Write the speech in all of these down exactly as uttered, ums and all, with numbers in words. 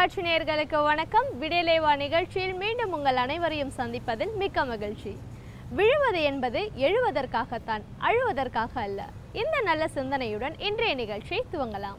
தொலைக்காட்சி நேயர்களுக்கு வணக்கம். விடியலேவா நிகழ்ச்சியில் மீண்டும் உங்கள் அனைவரையும் சந்திப்பதில் மிக்க மகிழ்ச்சி. விழுவது என்பது எழுவதற்காகத்தான், அழுவதற்காக அல்ல. இந்த நல்ல சிந்தனையுடன் இன்றைய நிகழ்ச்சியை துவங்கலாம்.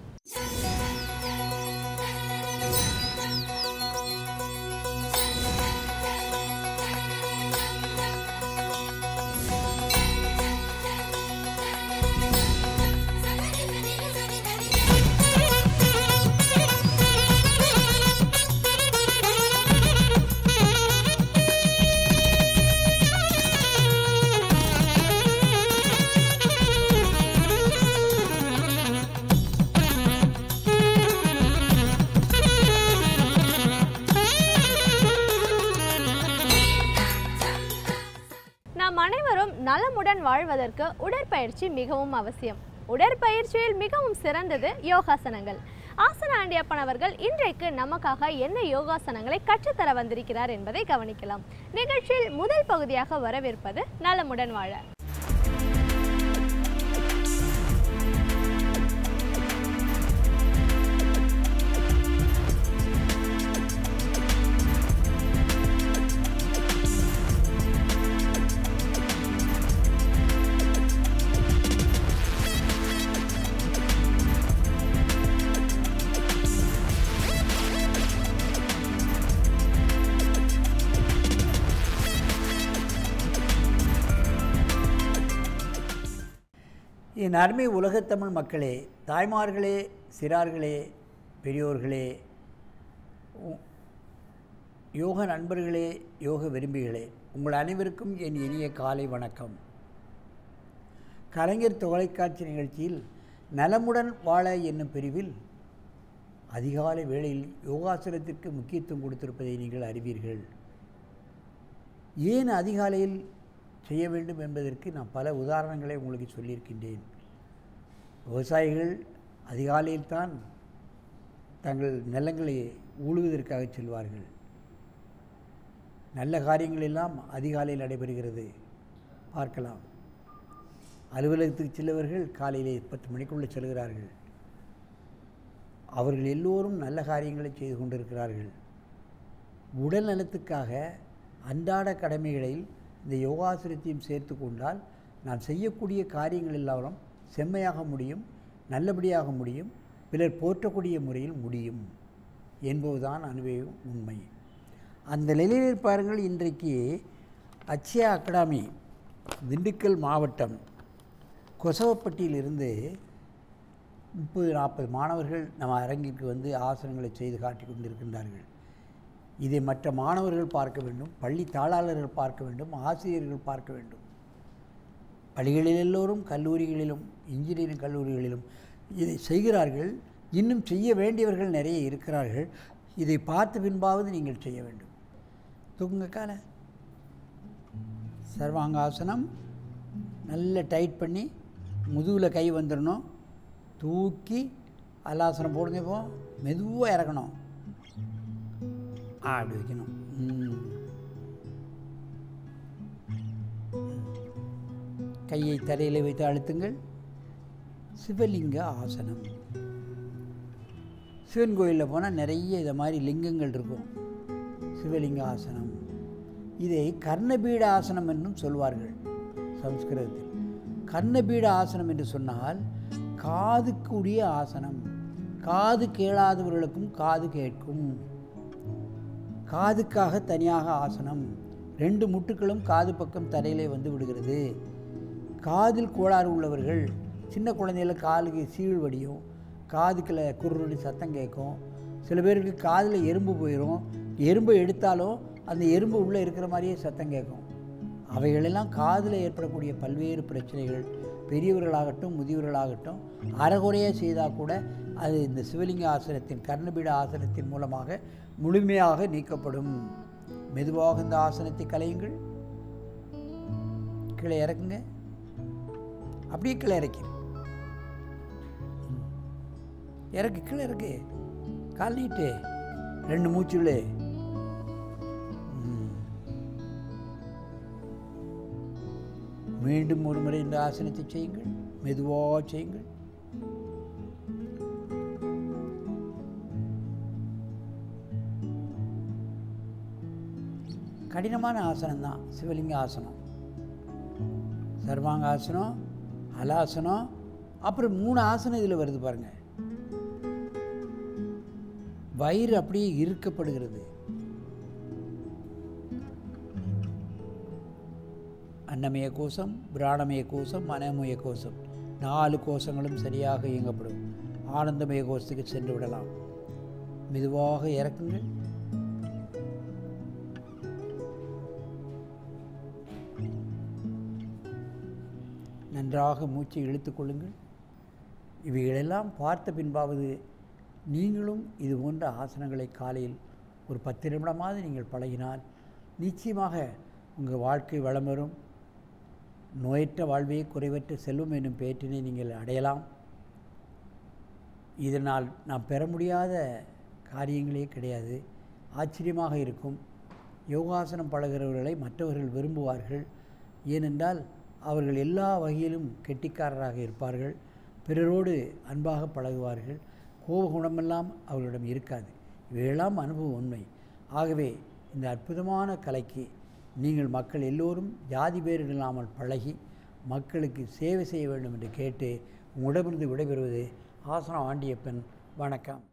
நலமுடன் வாழ்வதற்கு உடற்பயிற்சி மிகவும் அவசியம். உடற்பயிற்சியில் மிகவும் சிறந்தது யோகாசனங்கள். ஆசன ஆண்டியப்பன் அவர்கள் இன்றைக்கு நமக்காக என்ன யோகாசனங்களை கற்றுத்தர வந்திருக்கிறார் என்பதை கவனிக்கலாம். நிகழ்ச்சியில் முதல் பகுதியாக வரவிருப்பது நலமுடன் வாழ. என் அருமை உலகத்தமிழ் மக்களே, தாய்மார்களே, சிறார்களே, பெரியோர்களே, யோக நண்பர்களே, யோக விரும்பிகளே, உங்கள் அனைவருக்கும் என் இனிய காலை வணக்கம். கலைஞர் தொலைக்காட்சி நிகழ்ச்சியில் நலமுடன் வாழ என்னும் பிரிவில் அதிகாலை வேளையில் யோகாசனத்திற்கு முக்கியத்துவம் கொடுத்திருப்பதை நீங்கள் அறிவீர்கள். ஏன் அதிகாலையில் செய்ய வேண்டும் என்பதற்கு நான் பல உதாரணங்களை உங்களுக்கு சொல்லியிருக்கின்றேன். விவசாயிகள் அதிகாலையில் தான் தங்கள் நிலங்களை உழுவதற்காக செல்வார்கள். நல்ல காரியங்கள் எல்லாம் அதிகாலையில் நடைபெறுகிறது, பார்க்கலாம். அலுவலகத்துக்கு செல்லுவர்கள் காலையிலே பத்து மணிக்குள்ளே செல்கிறார்கள். அவர்கள் எல்லோரும் நல்ல காரியங்களை செய்து கொண்டிருக்கிறார்கள். உடல் நலத்துக்காக அன்றாட கடமைகளில் இந்த யோகாசனத்தையும் சேர்த்து கொண்டால் நான் செய்யக்கூடிய காரியங்கள் எல்லாரும் செம்மையாக முடியும், நல்லபடியாக முடியும், பிறர் போற்றக்கூடிய முறையில் முடியும் என்பதுதான் அனுபவம் உண்மை. அந்த நிலையில் பாருங்கள், இன்றைக்கு அக்ஷயா அகாடமி திண்டுக்கல் மாவட்டம் கொசவப்பட்டியிலிருந்து முப்பது நாற்பது மாணவர்கள் நம்ம அரங்கிற்கு வந்து ஆசனங்களை செய்து காட்டி கொண்டிருக்கின்றார்கள். இதை மற்ற மாணவர்கள் பார்க்க வேண்டும், பள்ளி தாளாளர்கள் பார்க்க வேண்டும், ஆசிரியர்கள் பார்க்க வேண்டும். பள்ளிகளில் எல்லோரும், கல்லூரிகளிலும், இன்ஜினியரிங் கல்லூரிகளிலும் இதை செய்கிறார்கள். இன்னும் செய்ய வேண்டியவர்கள் நிறைய இருக்கிறார்கள். இதை பார்த்த பின்பாவது நீங்கள் செய்ய வேண்டும். தூக்குங்க காலை. சர்வாங்காசனம் நல்ல டைட் பண்ணி முதுகில் கை வந்துடணும். தூக்கி அல்லாசனம் போடுங்க. இப்போ மெதுவாக இறக்கணும். அப்படி வைக்கணும். கையை தரையில் வைத்து அழுத்துங்கள். சிவலிங்க ஆசனம். சிவன் கோயிலில் போனால் நிறைய இதை மாதிரி லிங்கங்கள் இருக்கும். சிவலிங்க ஆசனம். இதை கர்ணபீட ஆசனம் என்றும் சொல்வார்கள் சம்ஸ்கிருதத்தில். கர்ணபீட ஆசனம் என்று சொன்னால் காதுக்கு உரிய ஆசனம். காது கேளாதவர்களுக்கும் காது கேட்கும். காதுக்காக தனியாக ஆசனம். ரெண்டு முட்டுக்களும் காது பக்கம் தரையிலே வந்து விடுகிறது. காதில் கோளாறு உள்ளவர்கள், சின்ன குழந்தைகள காலுக்கு சீழ் வடியும், காதுக்குள்ள குருன்னு சத்தம் கேட்கும். சில பேருக்கு காதில் எறும்பு போயிடும். எறும்பை எடுத்தாலும் அந்த எறும்பு உள்ளே இருக்கிற மாதிரியே சத்தம் கேட்கும். அவைகளெல்லாம் காதில் ஏற்படக்கூடிய பல்வேறு பிரச்சனைகள், பெரியவர்களாகட்டும் முதியவர்களாகட்டும் அறகுறையாக செய்தால் கூட அது இந்த சிவலிங்க ஆசனத்தின், கர்ணபீட ஆசனத்தின் மூலமாக முழுமையாக நீக்கப்படும். மெதுவாக இந்த ஆசனத்தை கலையுங்கள். கீழே இறக்குங்க. அப்படியே கீழே இறக்கி இறக்கு. கீழே இறக்கு. கால் நீட்டு. ரெண்டு மூச்சுள்ளே. மீண்டும் ஒரு முறை இந்த ஆசனத்தை செய்யுங்கள். மெதுவாக செய்யுங்கள். கடினமான ஆசனம் தான் சிவலிங்க ஆசனம். சர்வாங்காசனம், ஹலாசனம், அப்புறம் மூணு ஆசனம் இதில் வருது பாருங்கள். வயிறு அப்படியே இறுக்கப்படுகிறது. அன்னமய கோஷம், பிராணமய கோஷம், மனமய கோஷம், நாலு கோஷங்களும் சரியாக இயங்கப்படும். ஆனந்தமய கோஷத்துக்கு சென்று விடலாம். மெதுவாக இறக்குங்கள். நன்றாக மூச்சை இழுத்து கொள்ளுங்கள். இவைகளெல்லாம் பார்த்த பின்பாவது நீங்களும் இது போன்ற ஆசனங்களை காலையில் ஒரு பத்து நிமிடமாவது நீங்கள் பழகினால் நிச்சயமாக உங்கள் வாழ்க்கை வளம் வரும். நோயற்ற வாழ்வே குறைவற்ற செல்வம் என்னும் பேற்றினை நீங்கள் அடையலாம். இதனால் நாம் பெற முடியாத காரியங்களே கிடையாது. ஆச்சரியமாக இருக்கும். யோகாசனம் பழகிறவர்களை மற்றவர்கள் விரும்புவார்கள். ஏனென்றால் அவர்கள் எல்லா வகையிலும் கெட்டிக்காரராக இருப்பார்கள். பிறரோடு அன்பாக பழகுவார்கள். கோபகுணமெல்லாம் அவர்களிடம் இருக்காது. இவையெல்லாம் அனுபவம் உண்மை. ஆகவே இந்த அற்புதமான கலைக்கு நீங்கள் மக்கள் எல்லோரும் ஜாதி பேர் இல்லாமல் பழகி மக்களுக்கு சேவை செய்ய வேண்டும் என்று கேட்டு உங்களிடமிருந்து விடைபெறுவது ஆசனம் ஆண்டியப்பன். வணக்கம்.